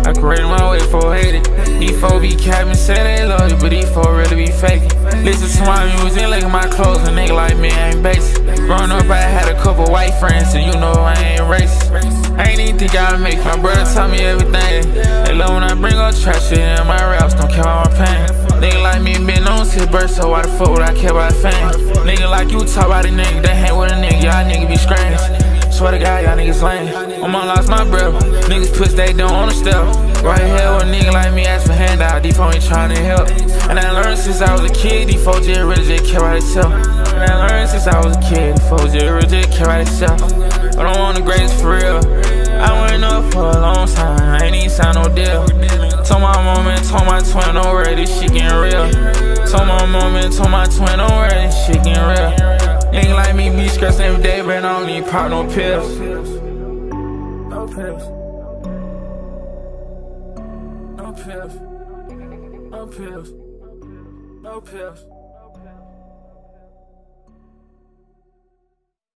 I created my way for hated. These folks be capping, say they love you, but these folks really be faking. Listen to my music, look at my clothes, a nigga like me ain't basic. Growing up, I had a couple white friends, and you know I ain't racist. I ain't even think I'd make it. My brother taught me everything. They love when I bring up trash shit in my raps, don't care about my pain. Nigga like me been on since birth, so why the fuck would I care about fame? Nigga like you talk about a nigga, they hang with a nigga, y'all niggas be strange. Swear to God, y'all niggas lame. I'ma lost my breath. Niggas push they don't on the step. Right here with a nigga like me ask for handout. These folks ain't trying to help. And I learned since I was a kid, these folks just really just care about themselves. And I learned since I was a kid, these folks just really just care about themselves. But I'm on the greatest for real. I went up for a long time, I ain't even signed no deal. Told my mama and told my twin, don't worry, this shit getting real. Told my mama and told my twin, don't worry, this shit getting real. Nigga like me be stressed every day, but I don't need pop no pills. No pills. No pills. No pills. No pills.